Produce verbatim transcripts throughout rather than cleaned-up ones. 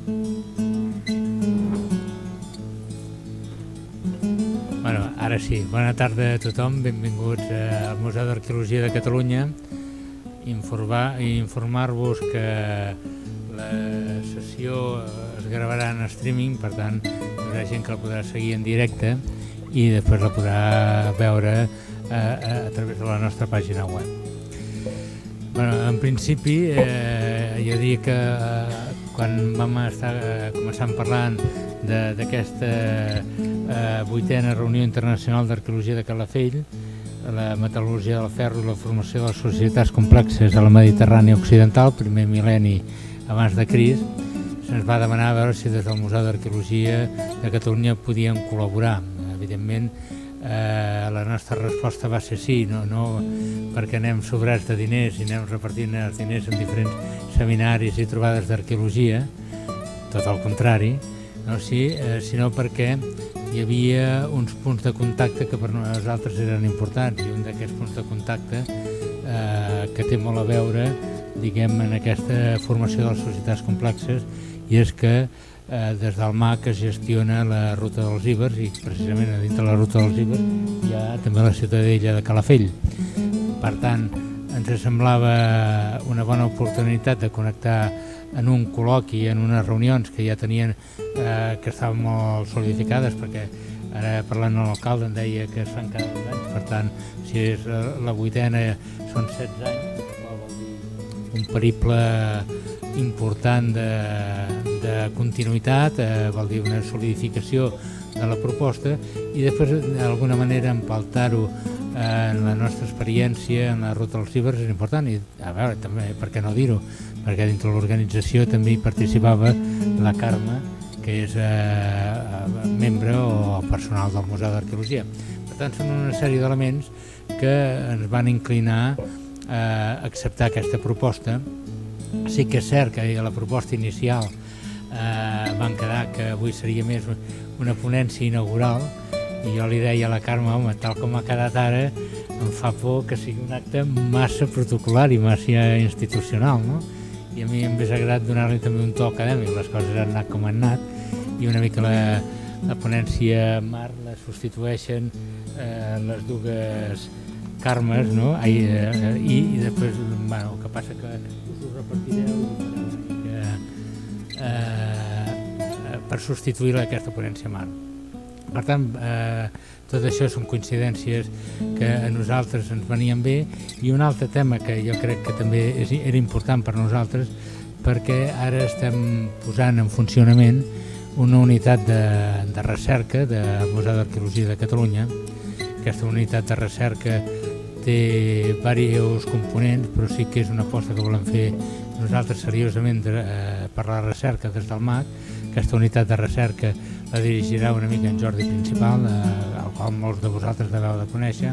Bueno, ara sí, bona tarda a tothom, benvinguts al Museu d'Arqueologia de Catalunya. Informar-vos que la sessió es gravarà en streaming, per tant hi haurà gent que la podrà seguir en directe i després la podrà veure a, a, a través de la nostra pàgina web. Bueno, en principi, eh, jo diria que eh, quan vam estar eh, començant parlant d'aquesta eh, vuitena reunió internacional d'arqueologia de Calafell, la metal·lurgia del ferro i la formació de les societats complexes a la Mediterrània Occidental, primer mil·lenni abans de Crist, se'ns va demanar a veure si des del Museu d'Arqueologia de Catalunya podíem col·laborar. Evidentment, eh, la nostra resposta va ser sí, no, no perquè anem sobrats de diners i anem repartint els diners en diferents seminaris i trobades d'arqueologia, tot el contrari, no, sí, eh, sinó perquè hi havia uns punts de contacte que per nosaltres eren importants, i un d'aquests punts de contacte eh, que té molt a veure, diguem, en aquesta formació de les societats complexes, i és que eh, des del M A C es gestiona la ruta dels Ibers, i precisament a dintre de la ruta dels Ibers hi ha també la ciutadella de Calafell. Per tant, ens semblava una bona oportunitat de connectar en un col·loqui, en unes reunions que ja tenien, eh, que estaven molt solidificades, perquè ara parlant amb l'alcalde em deia que es fan cada dos anys, per tant, si és la vuitena són setze anys, vol dir un periple important de, de continuïtat, eh, vol dir una solidificació de la proposta, i després d'alguna manera empaltar-ho en la nostra experiència en la ruta dels Ibers és important, i a veure, també, per què no dir-ho, perquè dintre de l'organització també hi participava la Carme, que és eh, membre o personal del Museu d'Arqueologia. Per tant, són una sèrie d'elements que ens van inclinar a acceptar aquesta proposta. Sí que és cert que a la proposta inicial eh, van quedar que avui seria més una ponència inaugural, i jo li deia a la Carme, home, tal com ha quedat ara, em fa por que sigui un acte massa protocolar i massa institucional, no? I a mi em hauria agradat donar-li també un to acadèmic, les coses han anat com han anat, i una mica la, la ponència Mar la substitueixen eh, les dues Carmes, no? I, eh, i, i després, bueno, el que passa que us ho repartireu que, eh, per substituir aquesta ponència Mar. Per tant, eh, tot això són coincidències que a nosaltres ens venien bé, i un altre tema que jo crec que també és, era important per nosaltres, perquè ara estem posant en funcionament una unitat de, de recerca del Museu d'Arqueologia de Catalunya. Aquesta unitat de recerca té diversos components, però sí que és una aposta que volem fer nosaltres seriosament de, eh, per la recerca des del M A C. Aquesta unitat de recerca la dirigirà una mica en Jordi Principal, eh, el qual molts de vosaltres deveu de conèixer.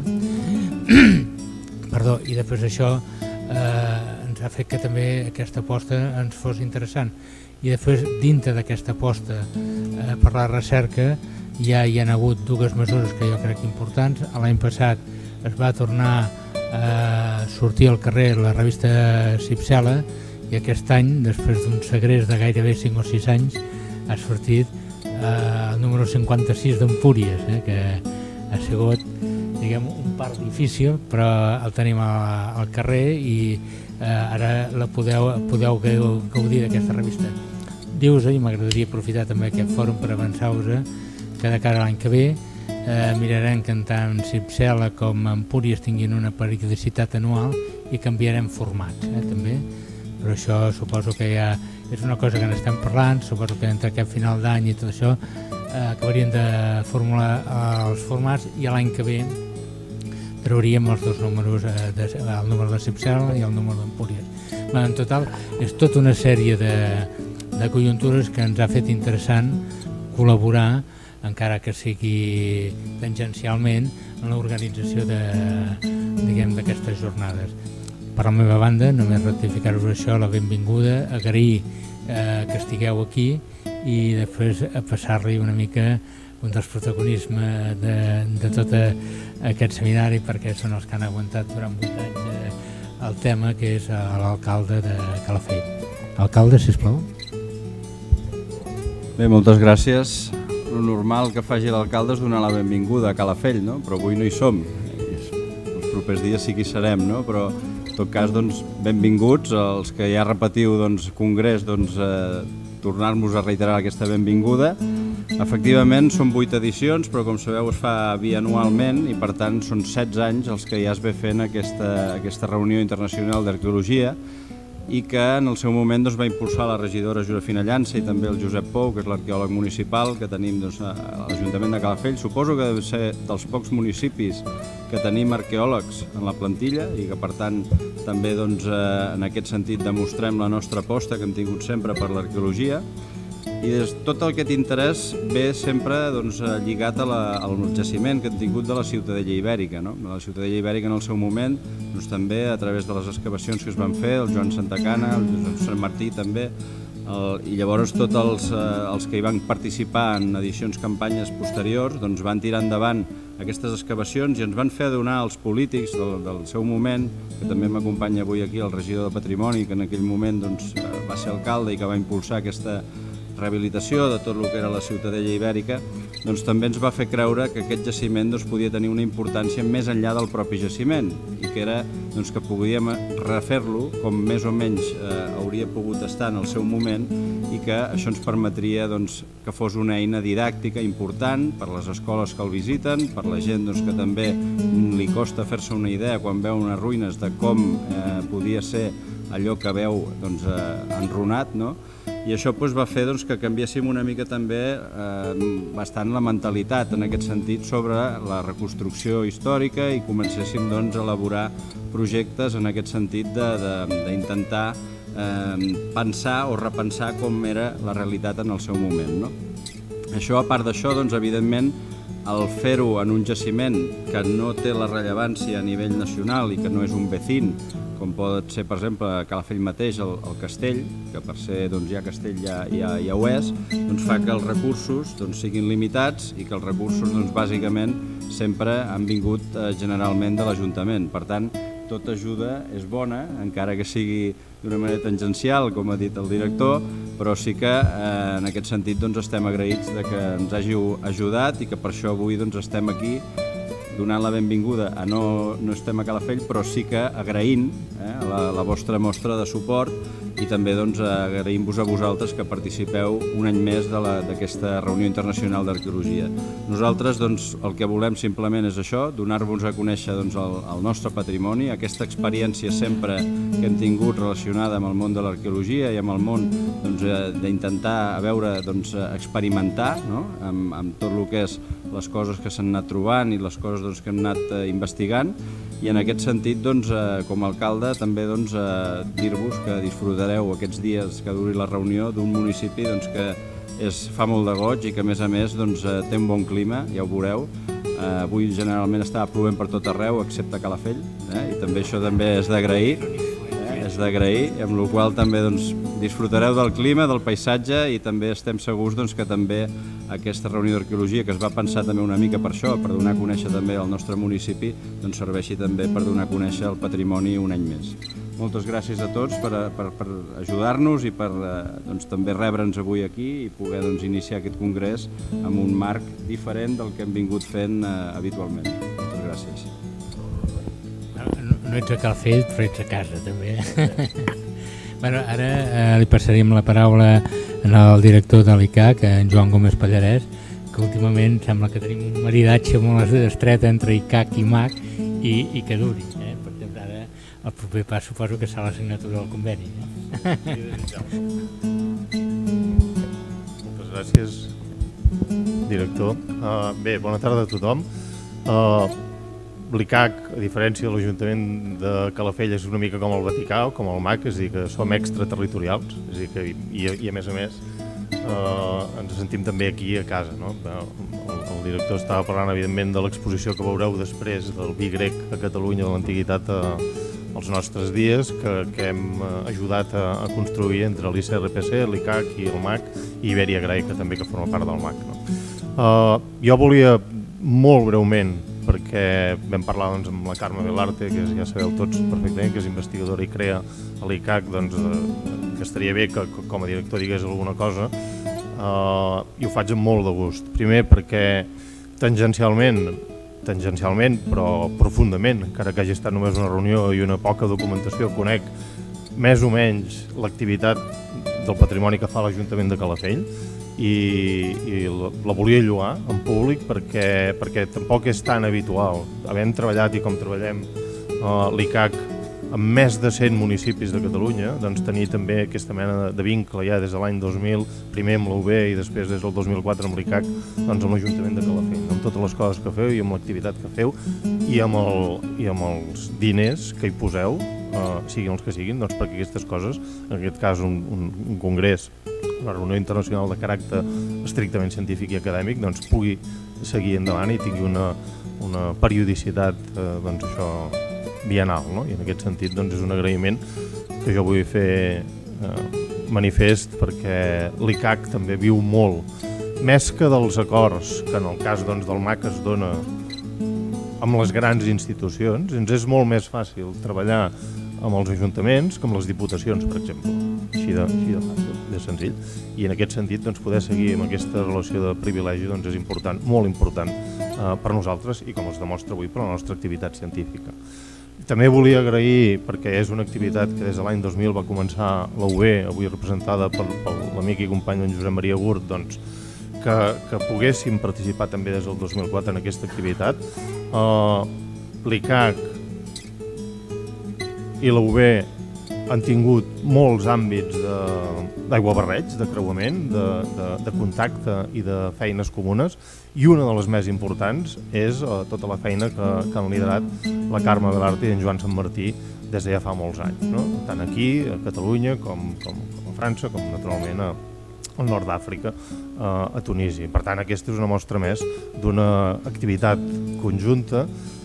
Perdó, i després això eh, ens ha fet que també aquesta aposta ens fos interessant. I després, dintre d'aquesta aposta eh, per la recerca, ja hi ha hagut dues mesures que jo crec importants. L'any passat es va tornar a sortir al carrer la revista Cipsela, i aquest any, després d'un segrest de gairebé cinc o sis anys, ha sortit eh, el número cinquanta-sis d'Empúries, eh, que ha sigut, diguem, un part difícil, però el tenim a, al carrer i eh, ara la podeu, podeu gaudir d'aquesta revista. Dius, i m'agradaria aprofitar també aquest fòrum per avançar-vos que de cara a l'any que ve eh, mirarem que tant Cipsela com Empúries tinguin una periodicitat anual i canviarem formats, eh, també. Però això suposo que ja és una cosa que n'estem parlant, suposo que entre aquest final d'any i tot això eh, acabaríem de formular eh, els formats, i l'any que ve trauríem els dos números, eh, de, el número de Cipsela i el número d'Empúries. En total, és tota una sèrie de, de conjuntures que ens ha fet interessant col·laborar, encara que sigui tangencialment, en l'organització d'aquestes jornades. Per la meva banda, només ratificar-vos això, la benvinguda, agrair eh, que estigueu aquí, i després a passar-li una mica un dels protagonismes de, de tot aquest seminari, perquè són els que han aguantat durant vuit anys eh, el tema, que és l'alcalde de Calafell. Alcalde, sisplau. Bé, moltes gràcies. El normal que faci l'alcalde és donar la benvinguda a Calafell, no? Però avui no hi som. Els propers dies sí que hi serem, no? Però en tot cas, doncs, benvinguts. Els que ja repetiu doncs, congrés, doncs, eh, tornar-nos a reiterar aquesta benvinguda. Efectivament, són vuit edicions, però com sabeu es fa bianualment i per tant són setze anys els que ja es ve fent aquesta, aquesta reunió internacional d'arqueologia i que en el seu moment doncs, va impulsar la regidora Josefina Llança i també el Josep Pou, que és l'arqueòleg municipal que tenim doncs, a l'Ajuntament de Calafell. Suposo que deu ser dels pocs municipis que tenim arqueòlegs en la plantilla i que per tant també doncs, eh, en aquest sentit demostrem la nostra aposta que hem tingut sempre per l'arqueologia. I des, tot aquest interès ve sempre doncs, lligat a la, al jaciment que hem tingut de la Ciutadella Ibèrica. No? La Ciutadella Ibèrica en el seu moment, doncs, també a través de les excavacions que es van fer, el Joan Santacana, el Josep Sant Martí també, el, i llavors tots els, eh, els que hi van participar en edicions campanyes posteriors doncs, van tirar endavant aquestes excavacions i ens van fer adonar als polítics del, del seu moment, que també m'acompanya avui aquí el regidor de Patrimoni, que en aquell moment doncs, va ser alcalde i que va impulsar aquesta rehabilitació de tot el que era la Ciutadella Ibèrica, doncs també ens va fer creure que aquest jaciment doncs, podia tenir una importància més enllà del propi jaciment i que era doncs, que podíem refer-lo com més o menys eh, hauria pogut estar en el seu moment i que això ens permetria doncs, que fos una eina didàctica important per les escoles que el visiten, per la gent doncs, que també li costa fer-se una idea quan veu unes ruïnes de com eh, podia ser allò que veu doncs, eh, enrunat, no? I això doncs, va fer doncs, que canviéssim una mica també eh, bastant la mentalitat en aquest sentit sobre la reconstrucció històrica i comencéssim doncs, a elaborar projectes en aquest sentit d'intentar eh, pensar o repensar com era la realitat en el seu moment. No? Això, a part d'això, doncs, evidentment, el fer-ho en un jaciment que no té la rellevància a nivell nacional i que no és un vecín, com pot ser, per exemple, a Calafell mateix, el, el castell, que per ser doncs, ja castell ja, ja, ja ho és, doncs fa que els recursos doncs, siguin limitats i que els recursos doncs, bàsicament sempre han vingut eh, generalment de l'Ajuntament. Per tant, tota ajuda és bona, encara que sigui d'una manera tangencial, com ha dit el director, però sí que eh, en aquest sentit doncs, estem agraïts de que ens hàgiu ajudat i que per això avui doncs, estem aquí donant la benvinguda a no, no estem a Calafell, però sí que agraint eh, la, la vostra mostra de suport i també doncs, agraïm-vos a vosaltres que participeu un any més d'aquesta reunió internacional d'arqueologia. Nosaltres doncs, el que volem simplement és això, donar-vos a conèixer doncs, el, el nostre patrimoni, aquesta experiència sempre que hem tingut relacionada amb el món de l'arqueologia i amb el món doncs, d'intentar a veure, doncs, experimentar no? amb, amb tot el que és les coses que s'han anat trobant i les coses doncs, que hem anat eh, investigant i en aquest sentit, doncs, eh, com a alcalde, també doncs, eh, dir-vos que disfrutareu aquests dies que duri la reunió d'un municipi doncs, que és, fa molt de goig i que a més a més doncs, eh, té un bon clima, ja ho veureu. Eh, avui generalment estava plovent per tot arreu, excepte a Calafell, eh, i també això també és d'agrair. És d'agrair, amb la qual també doncs, disfrutareu del clima, del paisatge i també estem segurs doncs, que també aquesta reunió d'arqueologia que es va pensar també una mica per això, per donar a conèixer també el nostre municipi, doncs serveixi també per donar a conèixer el patrimoni un any més. Moltes gràcies a tots per, per, per ajudar-nos i per doncs, també rebre'ns avui aquí i poder doncs, iniciar aquest congrés amb un marc diferent del que hem vingut fent eh, habitualment. Moltes gràcies. No ets a Calafell, però ets a casa, també. bueno, ara eh, li passaríem la paraula al director de l'I C A C, en Joan Gómez Pallarès, que últimament sembla que tenim un maridatge molt estret entre I C A C i M A C i, i que duri. Eh? Per exemple, ara el proper pas suposo que serà la signatura del conveni. Eh? Moltes gràcies, director. Uh, bé, bona tarda a tothom. Uh, L'I C A C, a diferència de l'Ajuntament de Calafell, és una mica com el Vaticà o com el M A C, és a dir, que som extraterritorials, és a dir, que, i, i a més a més eh, ens sentim també aquí a casa. No? El, el director estava parlant, evidentment, de l'exposició que veureu després del vi grec a Catalunya de l'antiguitat als nostres dies, que, que hem ajudat a, a construir entre l'I C R P C, l'I C A C i el M A C, i Ibèria Gray, que també que forma part del M A C. No? Eh, jo volia, molt breument, perquè vam parlar doncs, amb la Carme Velarte, que ja sabeu tots perfectament, que és investigadora i crea a l'I C A C, doncs, eh, que estaria bé que com a director digués alguna cosa. uh, i ho faig amb molt de gust. Primer perquè tangencialment, tangencialment però profundament, encara que hagi estat només una reunió i una poca documentació, conec més o menys l'activitat del patrimoni que fa l'Ajuntament de Calafell i, i la, la volia lloar en públic perquè, perquè tampoc és tan habitual. Havent treballat i com treballem uh, l'I C A C amb més de cent municipis de Catalunya, doncs tenir també aquesta mena de vincle ja des de l'any dos mil, primer amb l'U B i després des del dos mil quatre amb l'I C A C, doncs amb l'Ajuntament de Calafell, amb totes les coses que feu i amb l'activitat que feu i amb, el, i amb els diners que hi poseu, eh, siguin els que siguin, doncs perquè aquestes coses, en aquest cas un, un, un congrés, una reunió internacional de caràcter estrictament científic i acadèmic, doncs pugui seguir endavant i tingui una, una periodicitat, eh, doncs això, bienal, no? I en aquest sentit doncs, és un agraïment que jo vull fer eh, manifest perquè l'I C A C també viu molt, més que dels acords que en el cas doncs, del M A C es dona amb les grans institucions, ens és molt més fàcil treballar amb els ajuntaments que amb les diputacions, per exemple, així de, així de fàcil, de senzill, i en aquest sentit doncs, poder seguir amb aquesta relació de privilegi doncs, és important, molt important eh, per nosaltres i com es demostra avui per la nostra activitat científica. També volia agrair, perquè és una activitat que des de l'any dos mil va començar la U B, avui representada per, per l'amic i company en Josep Maria Gurt, doncs, que, que poguéssim participar també des del dos mil quatre en aquesta activitat. Uh, L'I C A C i la U B han tingut molts àmbits d'aiguabarreig, de, de creuament, de, de, de contacte i de feines comunes, i una de les més importants és uh, tota la feina que, que han liderat la Carme Belarte i en Joan Sant Martí des de ja fa molts anys, no? Tant aquí, a Catalunya, com, com, com a França, com naturalment a, al nord d'Àfrica, uh, a Tunísia. Per tant, aquesta és una mostra més d'una activitat conjunta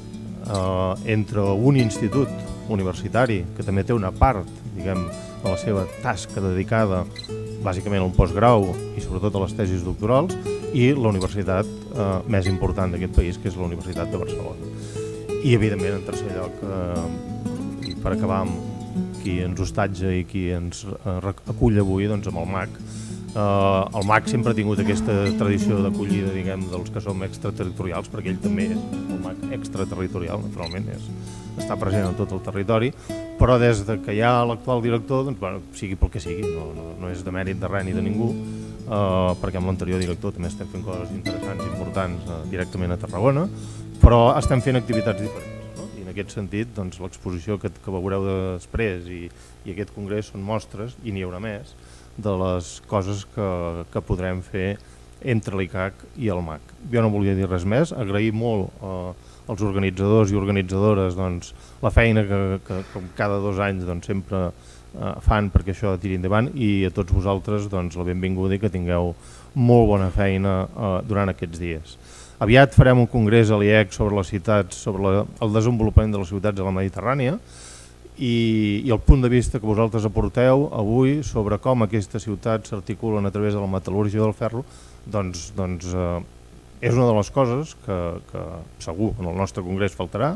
uh, entre un institut universitari, que també té una part, diguem, de la seva tasca dedicada bàsicament al postgrau i sobretot a les tesis doctorals, i la universitat eh, més important d'aquest país, que és la Universitat de Barcelona. I, evidentment, en tercer lloc, eh, i per acabar amb qui ens hostatja i qui ens eh, acull avui, doncs amb el M A C. Eh, el M A C sempre ha tingut aquesta tradició d'acollida, diguem, dels que som extraterritorials, perquè ell també és el M A C extraterritorial, naturalment, és, està present en tot el territori, però des de que hi ha l'actual director, doncs, bueno, sigui pel que sigui, no, no, no és de mèrit de res ni de ningú, eh, perquè amb l'anterior director també estem fent coses interessants i importants eh, directament a Tarragona, però estem fent activitats diferents, no? I en aquest sentit, doncs, l'exposició que, que veureu després i, i aquest congrés són mostres, i n'hi haurà més, de les coses que, que podrem fer entre l'I C A C i el M A C. Jo no volia dir res més, agrair molt eh, als organitzadors i organitzadores doncs, la feina que, que, que cada dos anys doncs, sempre eh, fan perquè això tiri endavant, i a tots vosaltres doncs, la benvinguda i que tingueu molt bona feina eh, durant aquests dies. Aviat farem un congrés a l'I E C sobre les ciutats, sobre la, el desenvolupament de les ciutats a la Mediterrània, i, i el punt de vista que vosaltres aporteu avui sobre com aquestes ciutats s'articulen a través de la metal·lúrgia del ferro, doncs, doncs eh, és una de les coses que, que segur en el nostre congrés faltarà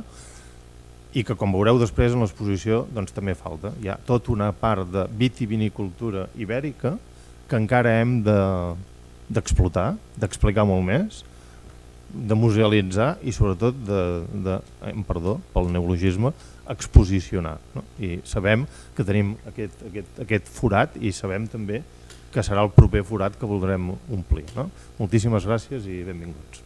i que, com veureu després en l'exposició, doncs també falta. Hi ha tota una part de vitivinicultura ibèrica que encara hem d'explotar, de, d'explicar molt més, de musealitzar i sobretot de, de perdó, pel neologisme, exposicionar. No? I sabem que tenim aquest, aquest, aquest forat i sabem també que serà el proper forat que voldrem omplir. No? Moltíssimes gràcies i benvinguts.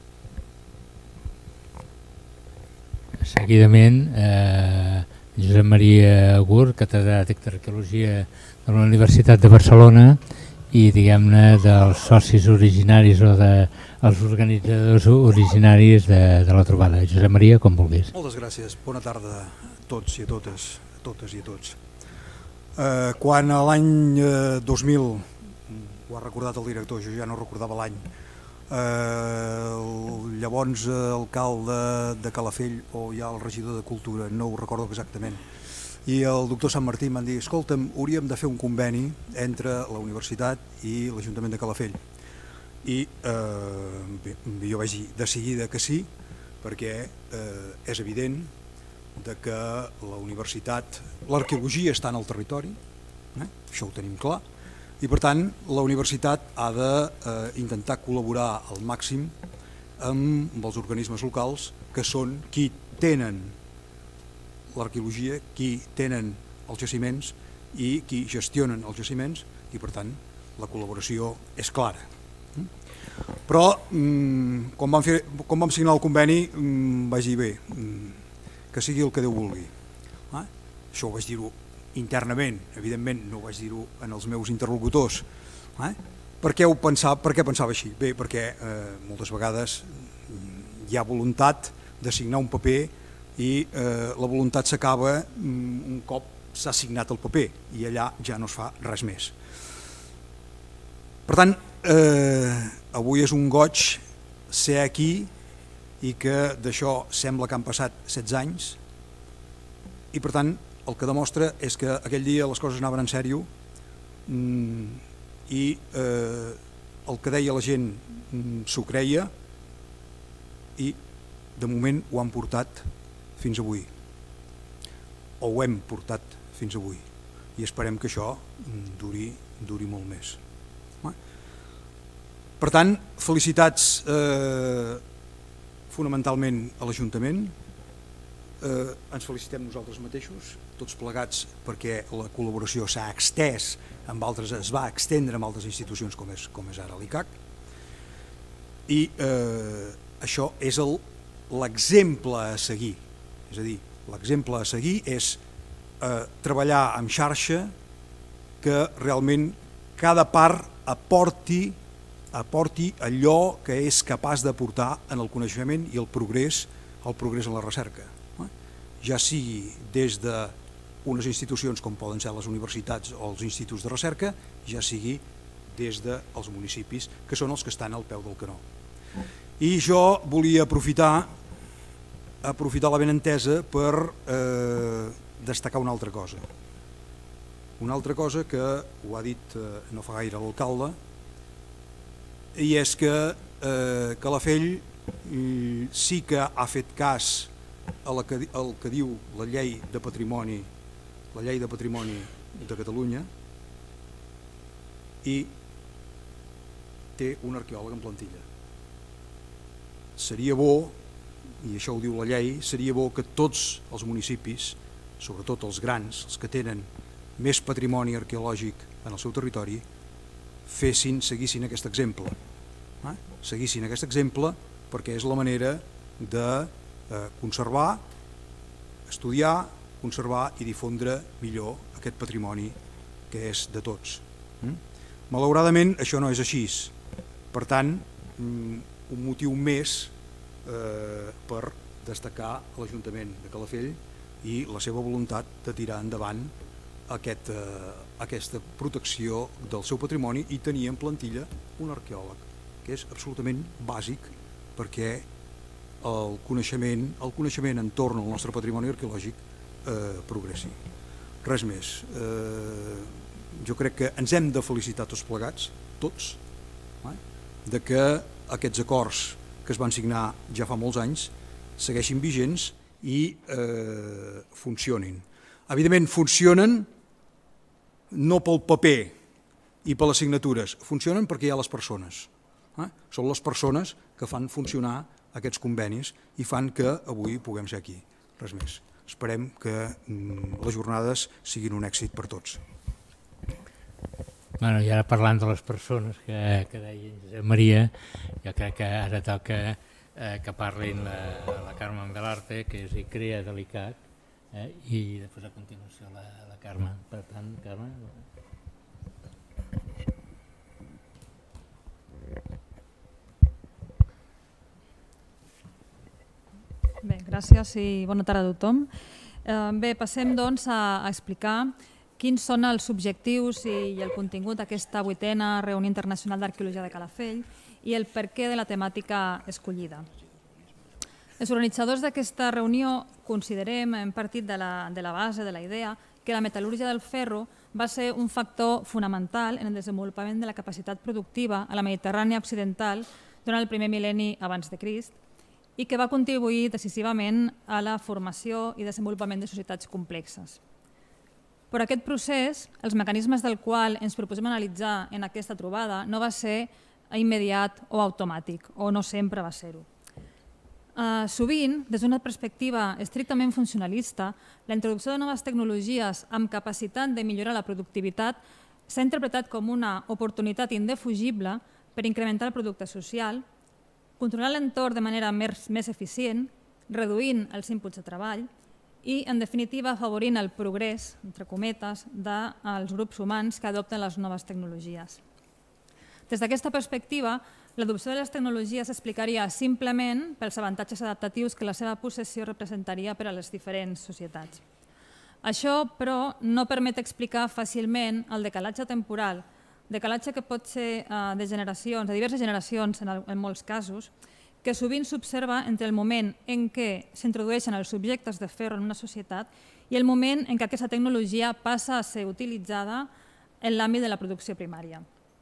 Seguidament, eh, Josep Maria Gurt, catedràtic d'Arqueologia de la Universitat de Barcelona i, diguem-ne, dels socis originaris o dels organitzadors originaris de, de la trobada. Josep Maria, com vulguis. Moltes gràcies. Bona tarda a tots i a totes, a totes i a tots. Eh, quan a l'any eh, dos mil, ho ha recordat el director, jo ja no recordava l'any, eh, el llavors eh, alcalde de Calafell, o ja el regidor de Cultura, no ho recordo exactament, i el doctor Sant Martí m'han dit, escolta'm, hauríem de fer un conveni entre la universitat i l'Ajuntament de Calafell. I eh, bé, jo vaig dir de seguida que sí, perquè eh, és evident de que la universitat, l'arqueologia està en el territori, eh? Això ho tenim clar, I per tant la universitat ha d'intentar col·laborar al màxim amb els organismes locals que són qui tenen l'arqueologia, qui tenen els jaciments i qui gestionen els jaciments, i per tant la col·laboració és clara. Però quan vam, fer, quan vam signar el conveni vaig dir bé, que sigui el que Déu vulgui. Això ho vaig dir-ho internament, evidentment no ho vaig dir-ho en els meus interlocutors. Per què ho pensava, per què pensava així? Bé, perquè moltes vegades hi ha voluntat de signar un paper i la voluntat s'acaba un cop s'ha signat el paper i allà ja no es fa res més. Per tant, avui és un goig ser aquí i que d'això sembla que han passat setze anys i per tant el que demostra és que aquell dia les coses anaven en sèrio i el que deia la gent s'ho creia i de moment ho han portat fins avui, o ho hem portat fins avui, i esperem que això duri, duri molt més. Per tant, felicitats eh, fonamentalment a l'Ajuntament, eh, ens felicitem nosaltres mateixos, tots plegats, perquè la col·laboració s'ha extès amb altres, es va extendre amb altres institucions com és, com és ara l'I C A C, i eh, això és l'exemple a seguir, és a dir, l'exemple a seguir és eh, treballar en xarxa, que realment cada part aporti, aporti allò que és capaç d'aportar en el coneixement i el progrés, el progrés en la recerca. Ja sigui des d'unes institucions com poden ser les universitats o els instituts de recerca, ja sigui des dels municipis, que són els que estan al peu del canó. I jo volia aprofitar aprofitar la benentesa per eh, destacar una altra cosa. Una altra cosa que ho ha dit eh, no fa gaire l'alcalde, i és que eh, Calafell mm, sí que ha fet cas a la que, al que diu la llei de patrimoni, la llei de patrimoni de Catalunya, i té un arqueòleg en plantilla. Seria bo, i això ho diu la llei, seria bo que tots els municipis, sobretot els grans, els que tenen més patrimoni arqueològic en el seu territori, fessin, seguissin aquest exemple. Eh? Seguissin aquest exemple perquè és la manera de eh, conservar, estudiar, conservar i difondre millor aquest patrimoni que és de tots. Mm? Malauradament això no és així. Per tant, un motiu més eh, per destacar l'Ajuntament de Calafell i la seva voluntat de tirar endavant aquest, eh, aquesta protecció del seu patrimoni i tenir en plantilla un arqueòleg, que és absolutament bàsic perquè el coneixement, el coneixement entorn al nostre patrimoni arqueològic eh, progressi. Res més. Eh, jo crec que ens hem de felicitar tots plegats, tots, eh, de que aquests acords que es van signar ja fa molts anys segueixin vigents i eh, funcionin. Evidentment funcionen no pel paper i per les signatures, funcionen perquè hi ha les persones. Eh? Són les persones que fan funcionar aquests convenis i fan que avui puguem ser aquí. Res més. Esperem que mm, les jornades siguin un èxit per tots. Bueno, i ara parlant de les persones que, que deia Josep Maria, jo crec que ara toca eh, que parlin la, la Carmen Velarte, que és I C R E A de l'I C A C, eh, i després a continuació la, la Carme. Per tant, Carme... Bé, gràcies i bona tarda a tothom. Bé, passem doncs a explicar quins són els objectius i el contingut d'aquesta vuitena reunió internacional d'arqueologia de Calafell i el perquè de la temàtica escollida. Els organitzadors d'aquesta reunió considerem, hem partit de la, de la base, de la idea, que la metal·lúrgia del ferro va ser un factor fonamental en el desenvolupament de la capacitat productiva a la Mediterrània occidental durant el primer mil·lenni abans de Crist i que va contribuir decisivament a la formació i desenvolupament de societats complexes. Però aquest procés, els mecanismes del qual ens proposem analitzar en aquesta trobada, no va ser immediat o automàtic, o no sempre va ser-ho. Uh, sovint, des d'una perspectiva estrictament funcionalista, la introducció de noves tecnologies amb capacitat de millorar la productivitat s'ha interpretat com una oportunitat indefugible per incrementar el producte social, controlar l'entorn de manera més, més eficient, reduint els inputs de treball i, en definitiva, afavorint el progrés, entre cometes, dels grups humans que adopten les noves tecnologies. Des d'aquesta perspectiva, l'adopció de les tecnologies s'explicaria simplement pels avantatges adaptatius que la seva possessió representaria per a les diferents societats. Això, però, no permet explicar fàcilment el decalatge temporal, decalatge que pot ser de generacions, de diverses generacions en molts casos, que sovint s'observa entre el moment en què s'introdueixen els subjectes de ferro en una societat i el moment en què aquesta tecnologia passa a ser utilitzada en l'àmbit de la producció primària.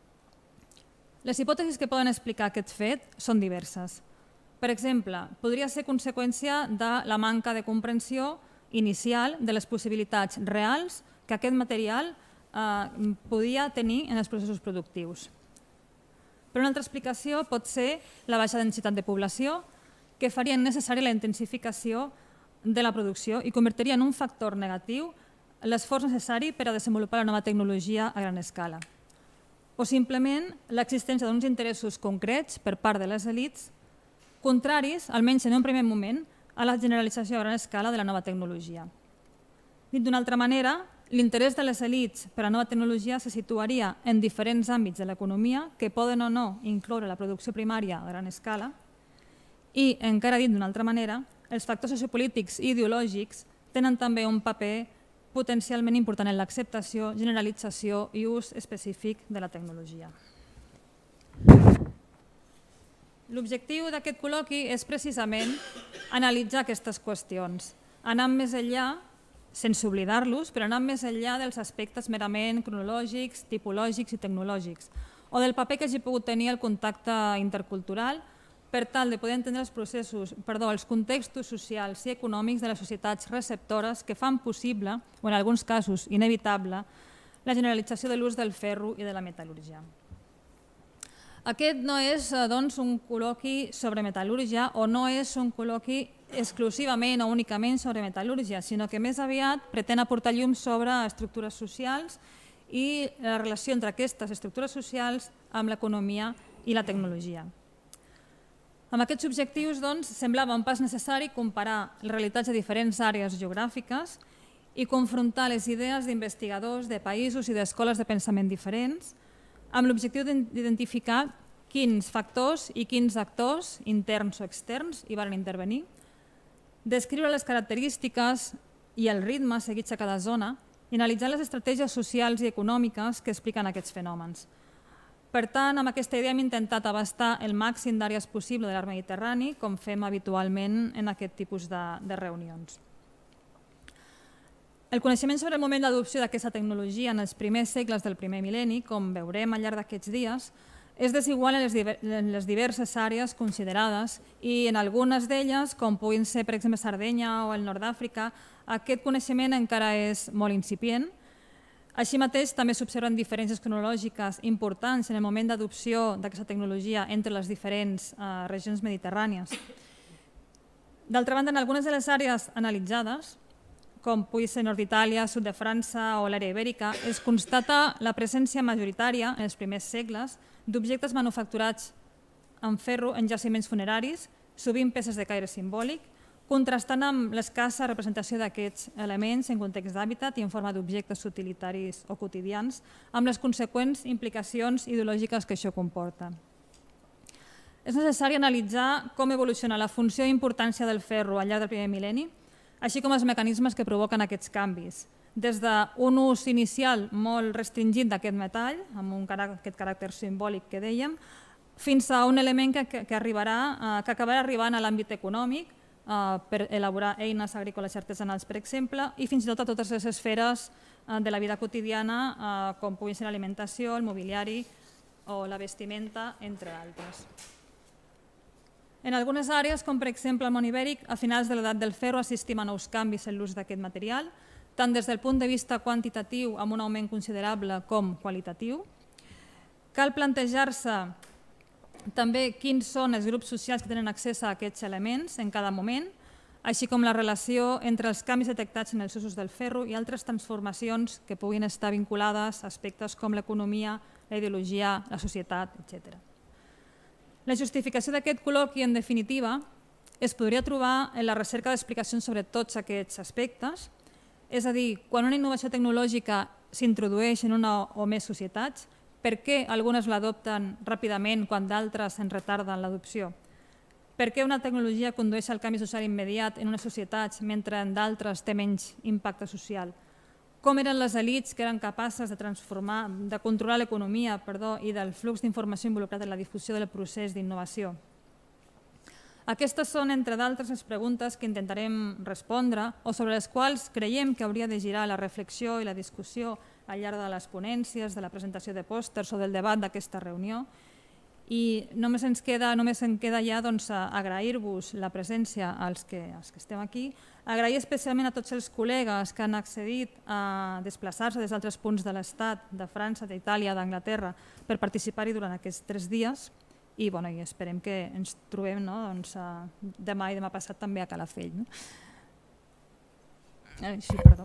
Les hipòtesis que poden explicar aquest fet són diverses. Per exemple, podria ser conseqüència de la manca de comprensió inicial de les possibilitats reals que aquest material eh, podia tenir en els processos productius. Però una altra explicació pot ser la baixa densitat de població, que faria necessària la intensificació de la producció i convertiria en un factor negatiu l'esforç necessari per a desenvolupar la nova tecnologia a gran escala. O simplement l'existència d'uns interessos concrets per part de les elits, contraris, almenys en un primer moment, a la generalització a gran escala de la nova tecnologia. Dit d'una altra manera, l'interès de les elits per a la nova tecnologia se situaria en diferents àmbits de l'economia que poden o no incloure la producció primària a gran escala i, encara dit d'una altra manera, els factors sociopolítics i ideològics tenen també un paper potencialment important en l'acceptació, generalització i ús específic de la tecnologia. L'objectiu d'aquest col·loqui és precisament analitzar aquestes qüestions, anant més enllà, sense oblidar-los, però anant més enllà dels aspectes merament cronològics, tipològics i tecnològics, o del paper que hagi pogut tenir el contacte intercultural per tal de poder entendre els processos, perdó, els contextos socials i econòmics de les societats receptores que fan possible, o en alguns casos inevitable, la generalització de l'ús del ferro i de la metal·lúrgia. Aquest no és doncs, un col·loqui sobre metal·lúrgia o no és un col·loqui exclusivament o únicament sobre metal·lúrgia, sinó que més aviat pretén aportar llum sobre estructures socials i la relació entre aquestes estructures socials amb l'economia i la tecnologia. Amb aquests objectius, doncs, semblava un pas necessari comparar les realitats de diferents àrees geogràfiques i confrontar les idees d'investigadors de països i d'escoles de pensament diferents amb l'objectiu d'identificar quins factors i quins actors, interns o externs, hi van intervenir, descriure les característiques i el ritme seguits a cada zona i analitzar les estratègies socials i econòmiques que expliquen aquests fenòmens. Per tant, amb aquesta idea hem intentat abastar el màxim d'àrees possible de l'arc mediterrani, com fem habitualment en aquest tipus de, de reunions. El coneixement sobre el moment d'adopció d'aquesta tecnologia en els primers segles del primer mil·lenni, com veurem al llarg d'aquests dies, és desigual en les, en les diverses àrees considerades i en algunes d'elles, com puguin ser per exemple Sardenya o el nord d'Àfrica, aquest coneixement encara és molt incipient. Així mateix, també s'observen diferències cronològiques importants en el moment d'adopció d'aquesta tecnologia entre les diferents eh, regions mediterrànies. D'altra banda, en algunes de les àrees analitzades, com pugui ser nord d'Itàlia, sud de França o l'àrea ibèrica, es constata la presència majoritària en els primers segles d'objectes manufacturats en ferro en jaciments funeraris, sovint peces de caire simbòlic, contrastant amb l'escassa representació d'aquests elements en context d'hàbitat i en forma d'objectes utilitaris o quotidians, amb les conseqüents implicacions ideològiques que això comporta. És necessari analitzar com evoluciona la funció i importància del ferro al llarg del primer mil·lenni, així com els mecanismes que provoquen aquests canvis, des d'un ús inicial molt restringit d'aquest metall, amb un aquest caràcter simbòlic que dèiem, fins a un element que, que, arribarà, que acabarà arribant a l'àmbit econòmic, per elaborar eines agrícoles i artesanals, per exemple, i fins i tot a totes les esferes de la vida quotidiana, com puguin ser l'alimentació, el mobiliari o la vestimenta, entre altres. En algunes àrees, com per exemple el món ibèric, a finals de l'edat del ferro assistim a nous canvis en l'ús d'aquest material, tant des del punt de vista quantitatiu amb un augment considerable com qualitatiu. Cal plantejar-se també quins són els grups socials que tenen accés a aquests elements en cada moment, així com la relació entre els canvis detectats en els usos del ferro i altres transformacions que puguin estar vinculades a aspectes com l'economia, la ideologia, la societat, etcètera. La justificació d'aquest col·loqui, en definitiva, es podria trobar en la recerca d'explicacions sobre tots aquests aspectes, és a dir, quan una innovació tecnològica s'introdueix en una o més societats, per què algunes l'adopten ràpidament quan d'altres en retarden l'adopció? Per què una tecnologia condueix al canvi social immediat en unes societats mentre en d'altres té menys impacte social? Com eren les elits que eren capaces de transformar, de controlar l'economia, perdó, i del flux d'informació involucrat en la difusió del procés d'innovació? Aquestes són, entre d'altres, les preguntes que intentarem respondre o sobre les quals creiem que hauria de girar la reflexió i la discussió al llarg de les ponències, de la presentació de pòsters o del debat d'aquesta reunió. I només ens queda, només en queda ja doncs, agrair-vos la presència als que, als que estem aquí, agrair especialment a tots els col·legues que han accedit a desplaçar-se des d'altres punts de l'Estat, de França, d'Itàlia, d'Anglaterra, per participar-hi durant aquests tres dies i, bueno, i esperem que ens trobem no, doncs, demà i demà passat també a Calafell. No? Sí, perdó.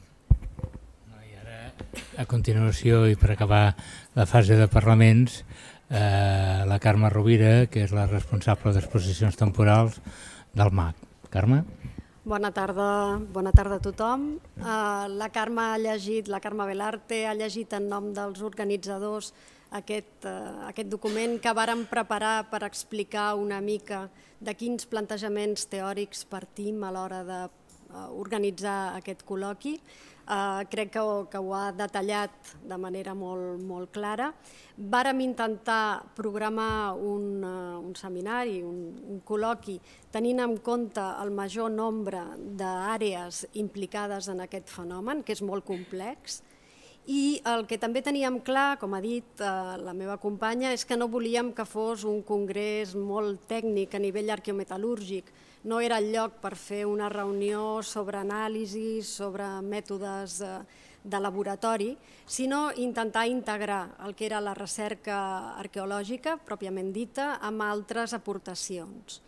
I ara, a continuació, i per acabar la fase de parlaments, Eh, la Carme Rovira, que és la responsable d'exposicions temporals del M A C. Carme? Bona tarda, bona tarda a tothom. Eh, la Carme ha llegit, la Carme Belarte ha llegit en nom dels organitzadors aquest, eh, aquest document que vàrem preparar per explicar una mica de quins plantejaments teòrics partim a l'hora d'organitzar aquest col·loqui. Uh, crec que ho, que ho ha detallat de manera molt, molt clara. Vàrem intentar programar un, uh, un seminari, un, un col·loqui, tenint en compte el major nombre d'àrees implicades en aquest fenomen, que és molt complex, i el que també teníem clar, com ha dit uh, la meva companya, és que no volíem que fos un congrés molt tècnic a nivell arqueometal·lúrgic. No era el lloc per fer una reunió sobre anàlisis, sobre mètodes de laboratori, sinó intentar integrar el que era la recerca arqueològica, pròpiament dita, amb altres aportacions.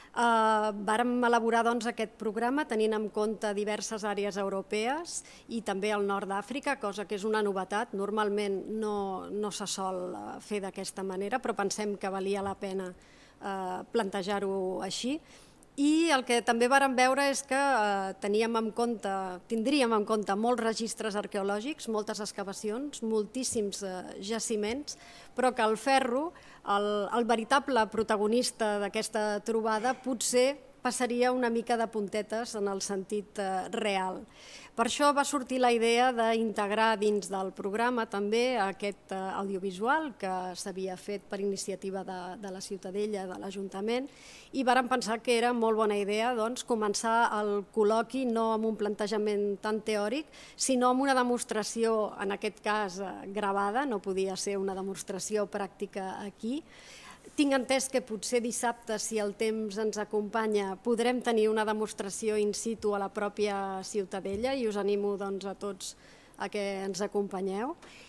Vàrem elaborar aquest programa tenint en compte diverses àrees europees i també el nord d'Àfrica, cosa que és una novetat. Normalment no se sol fer d'aquesta manera, però pensem que valia la pena plantejar-ho així. I el que també vàrem veure és que teníem en compte, tindríem en compte molts registres arqueològics, moltes excavacions, moltíssims jaciments, però que el ferro, el veritable protagonista d'aquesta trobada, potser passaria una mica de puntetes en el sentit real. Per això va sortir la idea d'integrar dins del programa també aquest audiovisual que s'havia fet per iniciativa de la Ciutadella, de l'Ajuntament, i vàrem pensar que era molt bona idea començar el col·loqui no amb un plantejament tan teòric, sinó amb una demostració, en aquest cas gravada, no podia ser una demostració pràctica aquí. Tinc entès que potser dissabte, si el temps ens acompanya, podrem tenir una demostració in situ a la pròpia Ciutadella i us animo a tots a que ens acompanyeu.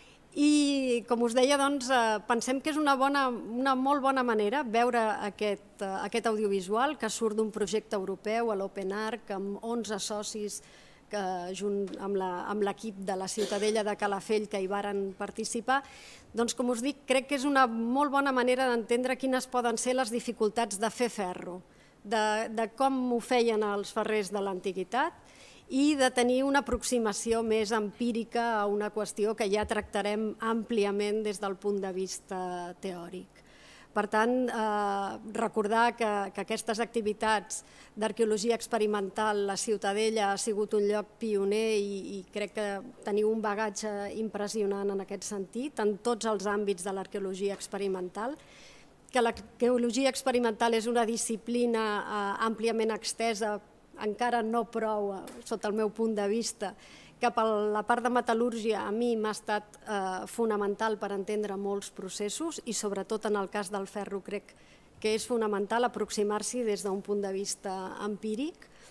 I, com us deia, pensem que és una molt bona manera veure aquest audiovisual que surt d'un projecte europeu, a l'Open Arc, amb onze socis que junt amb l'equip de la Ciutadella de Calafell que hi varen participar, doncs com us dic, crec que és una molt bona manera d'entendre quines poden ser les dificultats de fer ferro, de com ho feien els ferrers de l'antiguitat i de tenir una aproximació més empírica a una qüestió que ja tractarem àmpliament des del punt de vista teòric. Per tant, recordar que aquestes activitats d'arqueologia experimental, la Ciutadella ha sigut un lloc pioner i crec que teniu un bagatge impressionant en aquest sentit, en tots els àmbits de l'arqueologia experimental, que l'arqueologia experimental és una disciplina àmpliament extesa, encara no prou, sota el meu punt de vista, que per la part de metal·lúrgia a mi m'ha estat fonamental per entendre molts processos i sobretot en el cas del ferro crec que és fonamental aproximar-s'hi des d'un punt de vista empíric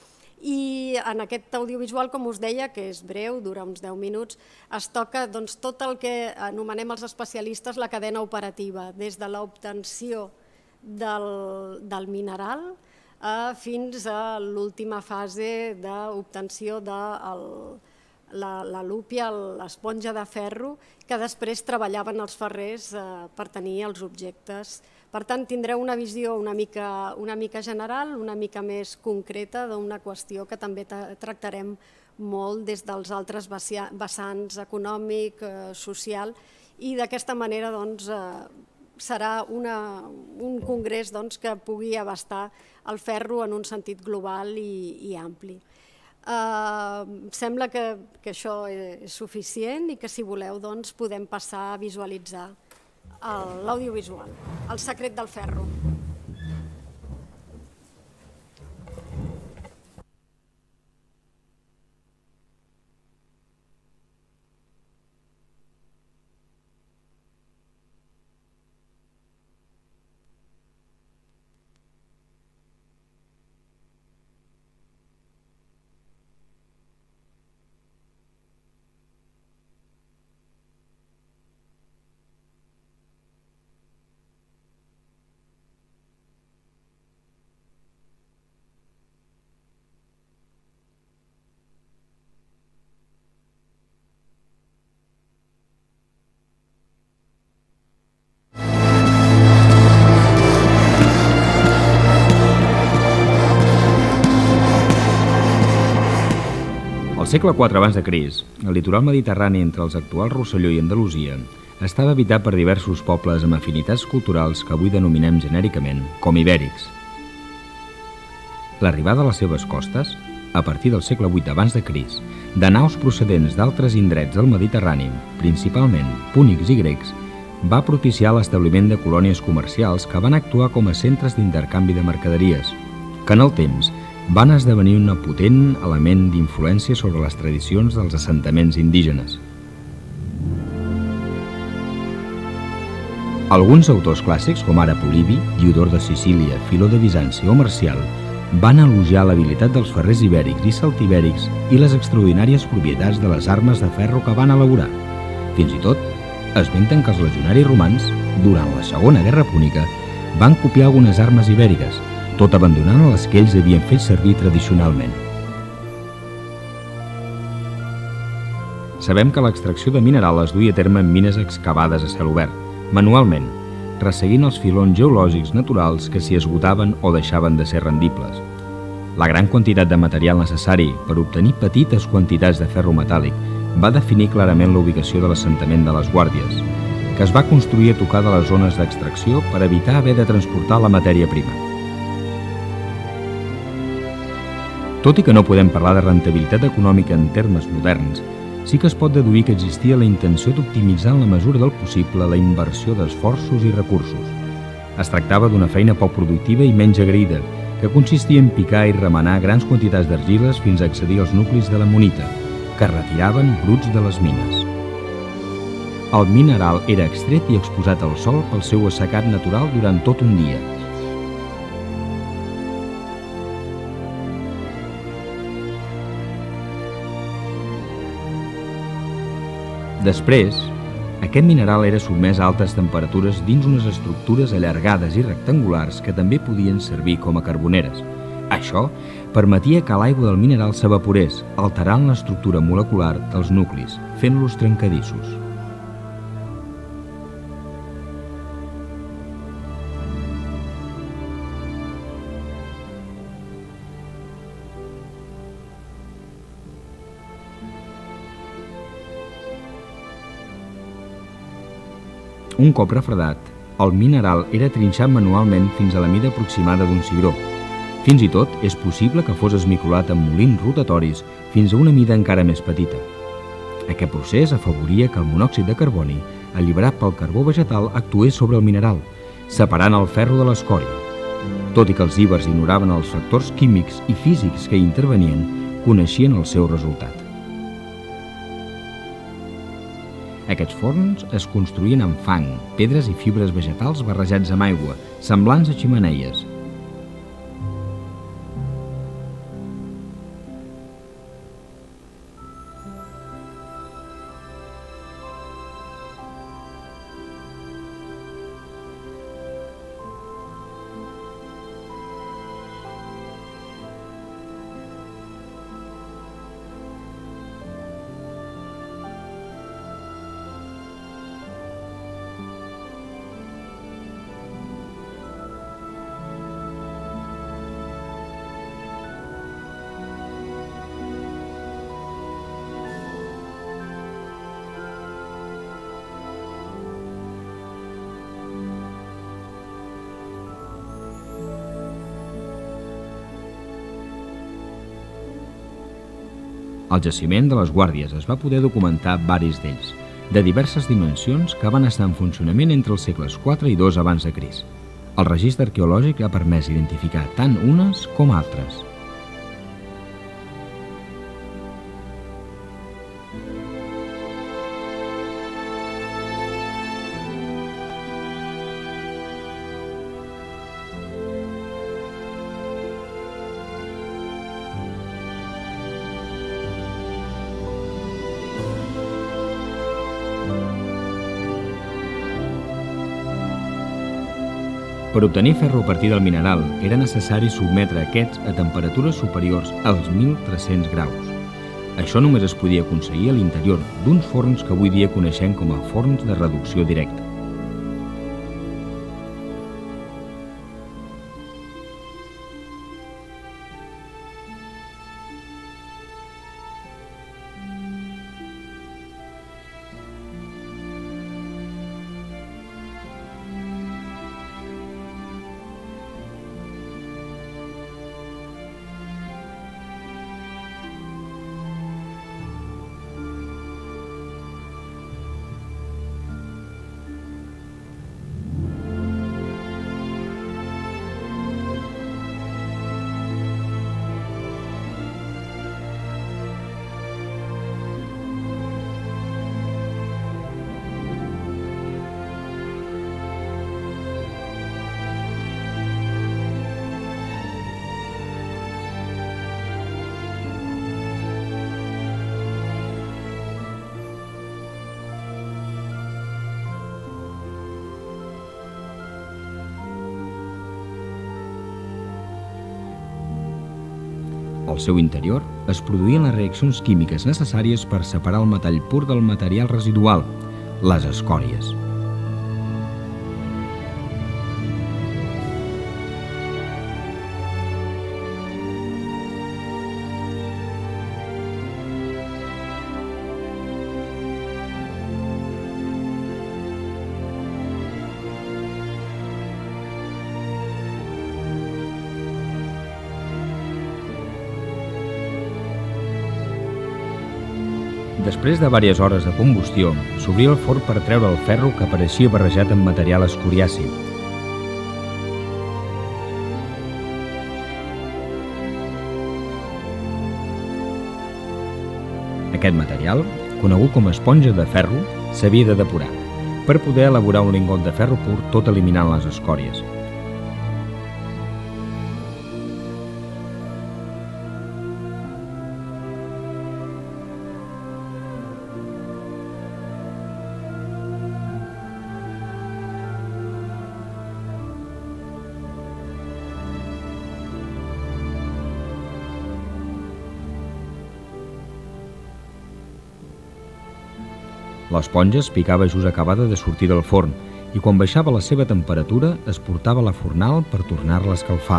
I en aquest audiovisual, com us deia, que és breu, dura uns deu minuts, es toca tot el que anomenem els especialistes la cadena operativa, des de l'obtenció del mineral fins a l'última fase d'obtenció de la lúpia, l'esponja de ferro, que després treballaven els ferrers per tenir els objectes. Per tant, tindreu una visió una mica general, una mica més concreta d'una qüestió que també tractarem molt des dels altres vessants econòmic, social, i d'aquesta manera serà un congrés que pugui abastar el ferro en un sentit global i ampli. Sembla que això és suficient i que, si voleu, podem passar a visualitzar l'audiovisual, El secret del ferro. Al segle quatre abans de Crist, el litoral mediterrani entre els actuals Rosselló i Andalusia estava habitat per diversos pobles amb afinitats culturals que avui denominem genèricament com ibèrics. L'arribada a les seves costes, a partir del segle vuit abans de Crist, de naus procedents d'altres indrets del Mediterrani, principalment púnics i grecs, va propiciar l'establiment de colònies comercials que van actuar com a centres d'intercanvi de mercaderies, que en el temps van esdevenir un potent element d'influència sobre les tradicions dels assentaments indígenes. Alguns autors clàssics, com ara Polibi, Diodor de Sicília, Filó de Bizanci o Marcial, van elogiar l'habilitat dels ferrers ibèrics i celtibèrics i les extraordinàries propietats de les armes de ferro que van elaborar. Fins i tot, esmenten que els legionaris romans, durant la Segona Guerra Púnica, van copiar algunes armes ibèriques, tot abandonant les que ells havien fet servir tradicionalment. Sabem que l'extracció de mineral es duia a terme en mines excavades a cel obert, manualment, resseguint els filons geològics naturals que s'hi esgotaven o deixaven de ser rendibles. La gran quantitat de material necessari per obtenir petites quantitats de ferro metàl·lic va definir clarament la ubicació de l'assentament de les Guàrdies, que es va construir a tocar de les zones d'extracció per evitar haver de transportar la matèria prima. Tot i que no podem parlar de rendibilitat econòmica en termes moderns, sí que es pot deduir que existia la intenció d'optimitzar en la mesura del possible la inversió d'esforços i recursos. Es tractava d'una feina poc productiva i menys agraïda, que consistia en picar i remenar grans quantitats d'argiles fins a accedir als nuclis de la monita, que es retiraven bruts de les mines. El mineral era extret i exposat al sol pel seu assecat natural durant tot un dia. Després, aquest mineral era sotmès a altes temperatures dins unes estructures allargades i rectangulars que també podien servir com a carboneres. Això permetia que l'aigua del mineral s'evaporés, alterant l'estructura molecular dels nuclis, fent-los trencadissos. Un cop refredat, el mineral era trinxat manualment fins a la mida aproximada d'un cigró. Fins i tot és possible que fos esmicolat amb molins rotatoris fins a una mida encara més petita. Aquest procés afavoria que el monòxid de carboni, alliberat pel carbó vegetal, actués sobre el mineral, separant el ferro de l'escòria. Tot i que els íbers ignoraven els factors químics i físics que hi intervenien, coneixien el seu resultat. Aquests forns es construïen amb fang, pedres i fibres vegetals barrejats amb aigua, semblants a ximeneies. Al jaciment de les Guàrdies es va poder documentar varis d'ells, de diverses dimensions que van estar en funcionament entre els segles quatre i dos abans de Crist. El registre arqueològic ha permès identificar tant unes com altres. Per obtenir ferro a partir del mineral era necessari sotmetre aquests a temperatures superiors als mil tres-cents graus. Això només es podia aconseguir a l'interior d'uns forns que avui dia coneixem com a forns de reducció directa. Al seu interior es produïen les reaccions químiques necessàries per separar el metall pur del material residual, les escòries. Després de diverses hores de combustió, s'obria el forn per treure el ferro que apareixia barrejat amb material escoriàcid. Aquest material, conegut com a esponja de ferro, s'havia de depurar, per poder elaborar un lingot de ferro pur tot eliminant les escòries. L'esponja es picava just acabada de sortir del forn i quan baixava la seva temperatura es portava a la fornal per tornar-la a escalfar.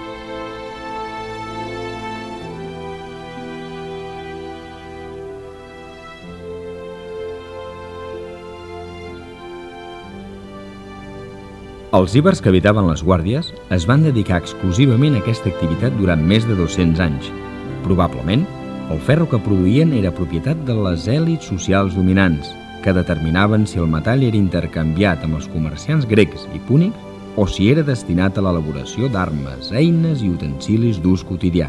Els íbers que habitaven les Guàrdies es van dedicar exclusivament a aquesta activitat durant més de dos-cents anys. Probablement, el ferro que produïen era propietat de les èlits socials dominants, que determinaven si el metall era intercanviat amb els comerciants grecs i púnics o si era destinat a l'elaboració d'armes, eines i utensilis d'ús quotidià.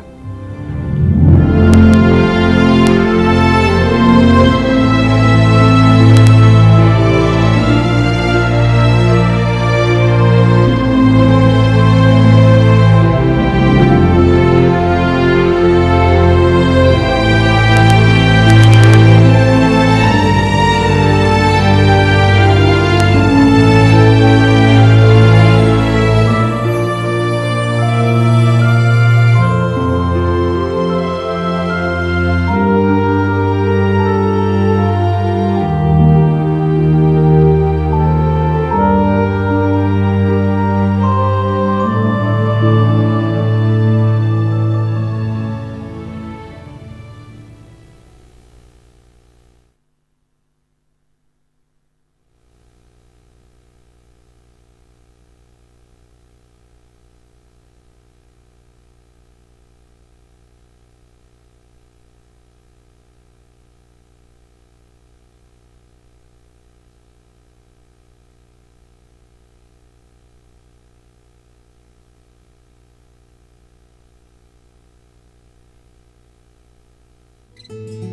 gràcies.